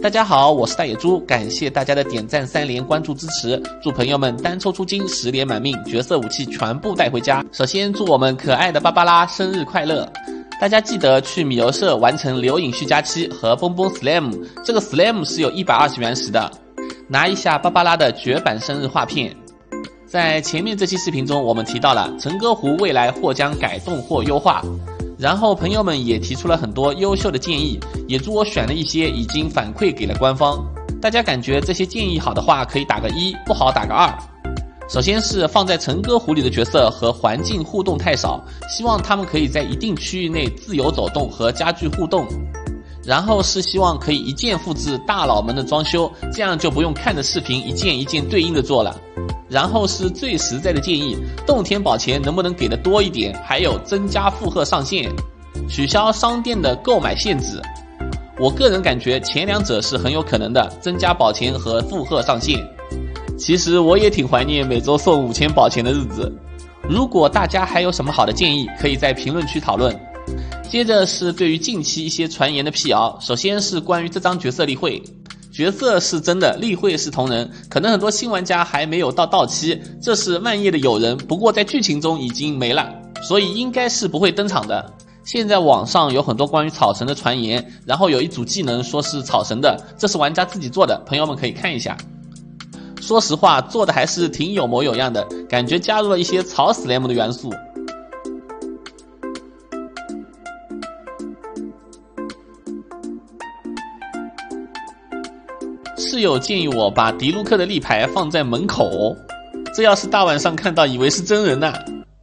大家好，我是大野猪，感谢大家的点赞3连关注支持，祝朋友们单抽出金10连满命，角色武器全部带回家。首先祝我们可爱的芭芭拉生日快乐！大家记得去米游社完成流影续加期和蹦蹦 slam， 这个 slam 是有120原石的，拿一下芭芭拉的绝版生日画片。在前面这期视频中，我们提到了陈歌湖未来或将改动或优化，然后朋友们也提出了很多优秀的建议，野猪我选了一些已经反馈给了官方。大家感觉这些建议好的话，可以打个1，不好打个2。首先是放在陈歌湖里的角色和环境互动太少，希望他们可以在一定区域内自由走动和家具互动。然后是希望可以一键复制大佬们的装修，这样就不用看着视频一件一件对应的做了。然后是最实在的建议，洞天宝钱能不能给的多一点，还有增加负荷上限，取消商店的购买限制。我个人感觉前两者是很有可能的，增加宝钱和负荷上限。其实我也挺怀念每周送5000宝钱的日子。如果大家还有什么好的建议，可以在评论区讨论。接着是对于近期一些传言的辟谣，首先是关于这张角色例会。角色是真的，例会是同人，可能很多新玩家还没有到期，这是漫夜的友人，不过在剧情中已经没了，所以应该是不会登场的。现在网上有很多关于草神的传言，然后有一组技能说是草神的，这是玩家自己做的，朋友们可以看一下。说实话，做的还是挺有模有样的，感觉加入了一些草 slam 的元素。室友建议我把迪卢克的立牌放在门口，这要是大晚上看到，以为是真人呐。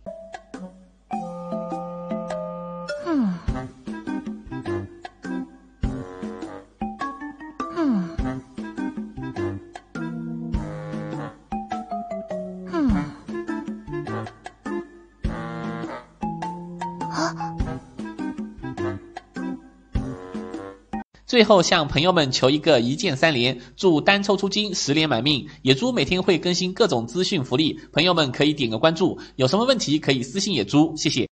最后向朋友们求一个一键3连，祝单抽出金10连满命。野猪每天会更新各种资讯福利，朋友们可以点个关注，有什么问题可以私信野猪，谢谢。